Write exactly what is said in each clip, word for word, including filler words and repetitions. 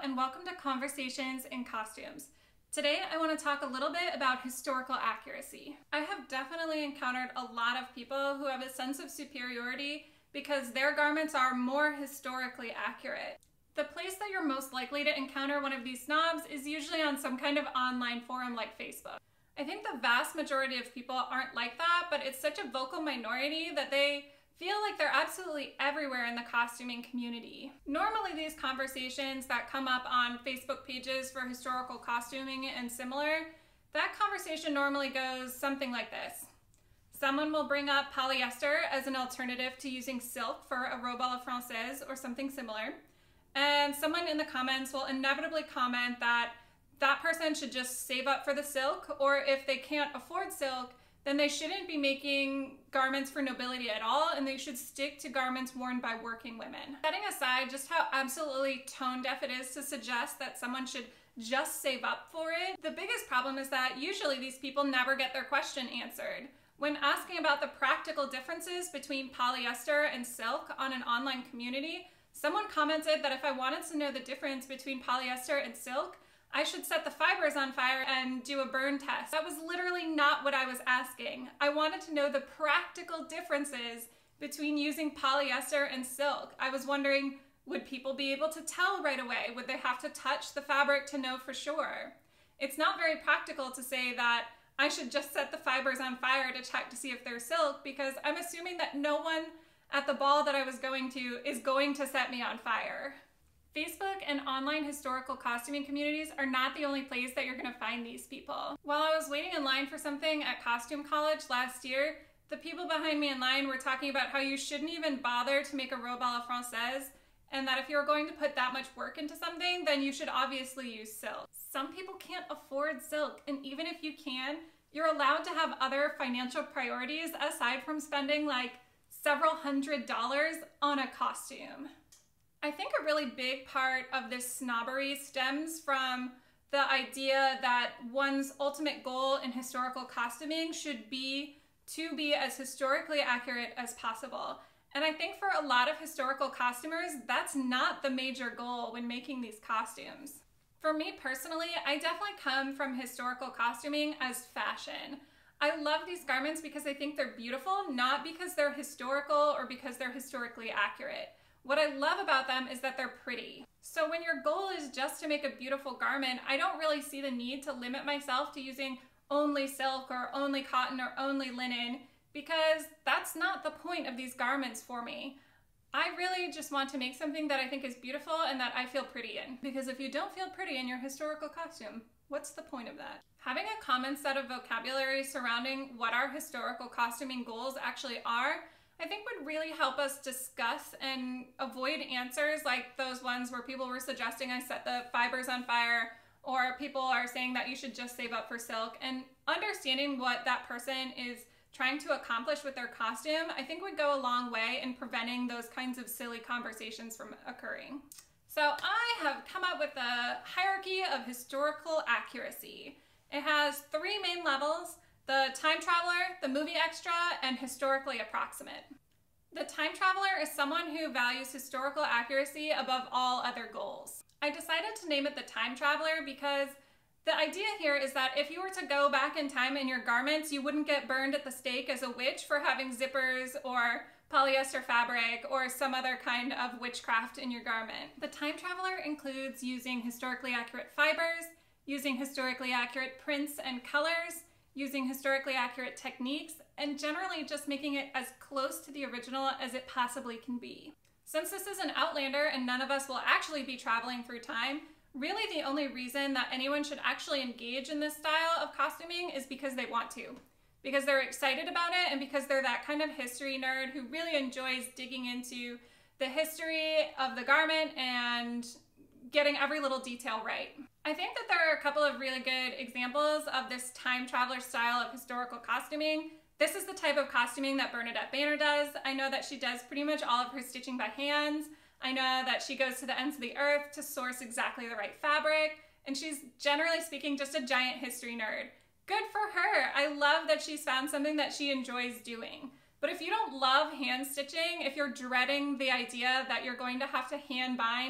and welcome to Conversations in Costumes. Today I want to talk a little bit about historical accuracy. I have definitely encountered a lot of people who have a sense of superiority because their garments are more historically accurate. The place that you're most likely to encounter one of these snobs is usually on some kind of online forum like Facebook. I think the vast majority of people aren't like that, but it's such a vocal minority that they feel like they're absolutely everywhere in the costuming community. Normally these conversations that come up on Facebook pages for historical costuming and similar, that conversation normally goes something like this. Someone will bring up polyester as an alternative to using silk for a robe à la française or something similar, and someone in the comments will inevitably comment that that person should just save up for the silk, or if they can't afford silk, then they shouldn't be making garments for nobility at all, and they should stick to garments worn by working women. Setting aside just how absolutely tone deaf it is to suggest that someone should just save up for it, the biggest problem is that usually these people never get their question answered. When asking about the practical differences between polyester and silk on an online community, someone commented that if I wanted to know the difference between polyester and silk, I should set the fibers on fire and do a burn test. That was literally not what I was asking. I wanted to know the practical differences between using polyester and silk. I was wondering, would people be able to tell right away? Would they have to touch the fabric to know for sure? It's not very practical to say that I should just set the fibers on fire to check to see if they're silk, because I'm assuming that no one at the ball that I was going to is going to set me on fire. Facebook and online historical costuming communities are not the only place that you're going to find these people. While I was waiting in line for something at Costume College last year, the people behind me in line were talking about how you shouldn't even bother to make a robe à la française, and that if you're going to put that much work into something, then you should obviously use silk. Some people can't afford silk, and even if you can, you're allowed to have other financial priorities aside from spending like several hundred dollars on a costume. I think a really big part of this snobbery stems from the idea that one's ultimate goal in historical costuming should be to be as historically accurate as possible. And I think for a lot of historical costumers, that's not the major goal when making these costumes. For me personally, I definitely come from historical costuming as fashion. I love these garments because I think they're beautiful, not because they're historical or because they're historically accurate. What I love about them is that they're pretty. So when your goal is just to make a beautiful garment, I don't really see the need to limit myself to using only silk or only cotton or only linen, because that's not the point of these garments for me. I really just want to make something that I think is beautiful and that I feel pretty in. Because if you don't feel pretty in your historical costume, what's the point of that? Having a common set of vocabulary surrounding what our historical costuming goals actually are, I think would really help us discuss and avoid answers like those ones where people were suggesting I set the fibers on fire, or people are saying that you should just save up for silk. And understanding what that person is trying to accomplish with their costume, I think would go a long way in preventing those kinds of silly conversations from occurring. So I have come up with a hierarchy of historical accuracy. It has three main levels: the time traveler, the movie extra, and historically approximate. The time traveler is someone who values historical accuracy above all other goals. I decided to name it the time traveler because the idea here is that if you were to go back in time in your garments, you wouldn't get burned at the stake as a witch for having zippers or polyester fabric or some other kind of witchcraft in your garment. The time traveler includes using historically accurate fibers, using historically accurate prints and colors, using historically accurate techniques, and generally just making it as close to the original as it possibly can be. Since this is an Outlander and none of us will actually be traveling through time, really the only reason that anyone should actually engage in this style of costuming is because they want to. Because they're excited about it and because they're that kind of history nerd who really enjoys digging into the history of the garment and getting every little detail right. I think that there are a couple of really good examples of this time traveler style of historical costuming. This is the type of costuming that Bernadette Banner does. I know that she does pretty much all of her stitching by hands. I know that she goes to the ends of the earth to source exactly the right fabric, and she's generally speaking just a giant history nerd. Good for her. I love that she's found something that she enjoys doing. But if you don't love hand stitching, if you're dreading the idea that you're going to have to hand bind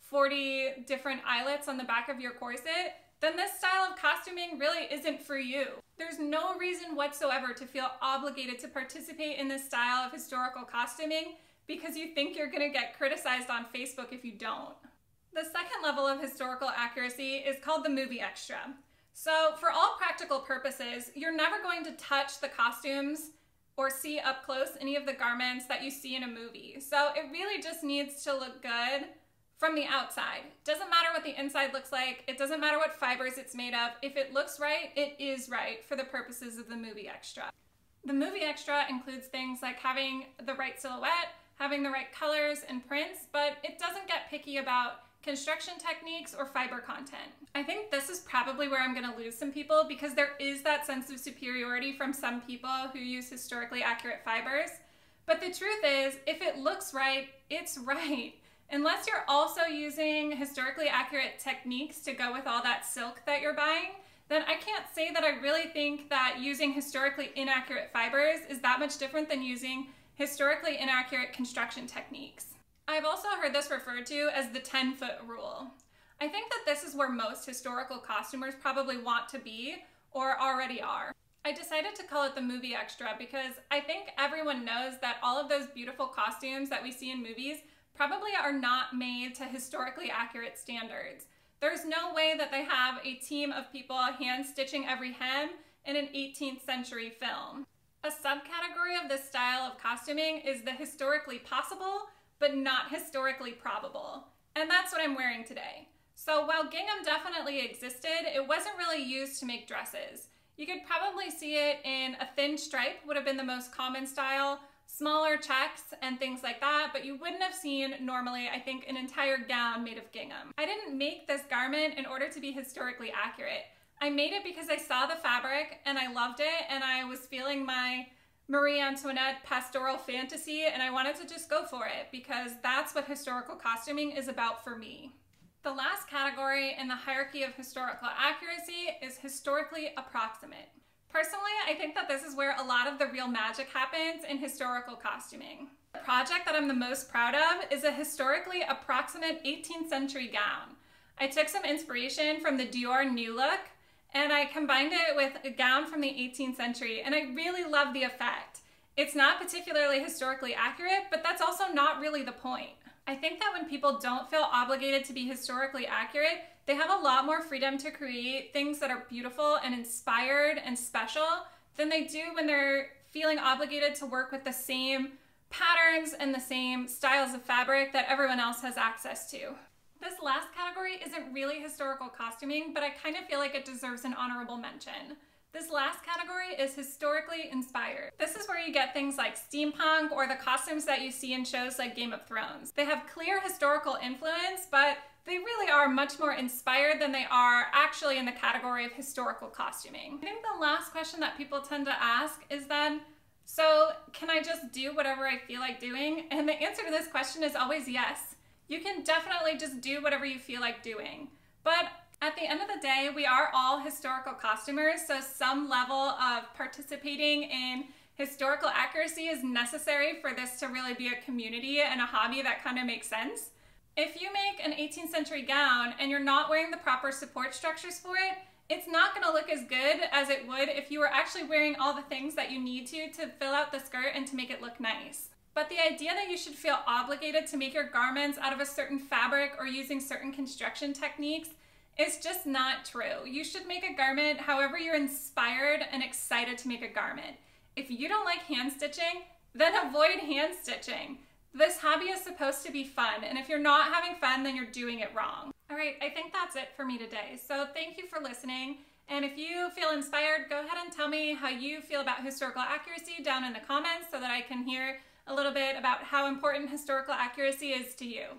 forty different eyelets on the back of your corset, then this style of costuming really isn't for you. There's no reason whatsoever to feel obligated to participate in this style of historical costuming because you think you're gonna get criticized on Facebook if you don't. The second level of historical accuracy is called the movie extra. So for all practical purposes, you're never going to touch the costumes or see up close any of the garments that you see in a movie. So it really just needs to look good from the outside. Doesn't matter what the inside looks like. It doesn't matter what fibers it's made of. If it looks right, it is right for the purposes of the movie extra. The movie extra includes things like having the right silhouette, having the right colors and prints, but it doesn't get picky about construction techniques or fiber content. I think this is probably where I'm gonna lose some people because there is that sense of superiority from some people who use historically accurate fibers. But the truth is, if it looks right, it's right. Unless you're also using historically accurate techniques to go with all that silk that you're buying, then I can't say that I really think that using historically inaccurate fibers is that much different than using historically inaccurate construction techniques. I've also heard this referred to as the ten foot rule. I think that this is where most historical costumers probably want to be or already are. I decided to call it the movie extra because I think everyone knows that all of those beautiful costumes that we see in movies probably are not made to historically accurate standards. There's no way that they have a team of people hand stitching every hem in an eighteenth century film. A subcategory of this style of costuming is the historically possible but not historically probable. And that's what I'm wearing today. So while gingham definitely existed, it wasn't really used to make dresses. You could probably see it in a thin stripe would have been the most common style, smaller checks and things like that, but you wouldn't have seen normally, I think, an entire gown made of gingham. I didn't make this garment in order to be historically accurate. I made it because I saw the fabric and I loved it and I was feeling my Marie Antoinette pastoral fantasy and I wanted to just go for it because that's what historical costuming is about for me. The last category in the hierarchy of historical accuracy is historically approximate. Personally, I think that this is where a lot of the real magic happens in historical costuming. The project that I'm the most proud of is a historically approximate eighteenth century gown. I took some inspiration from the Dior New Look and I combined it with a gown from the eighteenth century, and I really love the effect. It's not particularly historically accurate, but that's also not really the point. I think that when people don't feel obligated to be historically accurate, they have a lot more freedom to create things that are beautiful and inspired and special than they do when they're feeling obligated to work with the same patterns and the same styles of fabric that everyone else has access to. This last category isn't really historical costuming, but I kind of feel like it deserves an honorable mention. This last category is historically inspired. This is where you get things like steampunk or the costumes that you see in shows like Game of Thrones. They have clear historical influence, but they really are much more inspired than they are actually in the category of historical costuming. I think the last question that people tend to ask is then, so can I just do whatever I feel like doing? And the answer to this question is always yes. You can definitely just do whatever you feel like doing. But at the end of the day, we are all historical costumers, so some level of participating in historical accuracy is necessary for this to really be a community and a hobby that kind of makes sense. If you make an eighteenth century gown and you're not wearing the proper support structures for it, it's not going to look as good as it would if you were actually wearing all the things that you need to to fill out the skirt and to make it look nice. But the idea that you should feel obligated to make your garments out of a certain fabric or using certain construction techniques is just not true. You should make a garment however you're inspired and excited to make a garment. If you don't like hand stitching, then avoid hand stitching. This hobby is supposed to be fun, and if you're not having fun, then you're doing it wrong. All right, I think that's it for me today. So thank you for listening. And if you feel inspired, go ahead and tell me how you feel about historical accuracy down in the comments so that I can hear a little bit about how important historical accuracy is to you.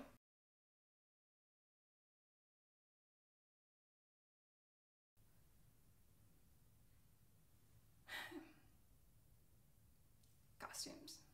Costumes.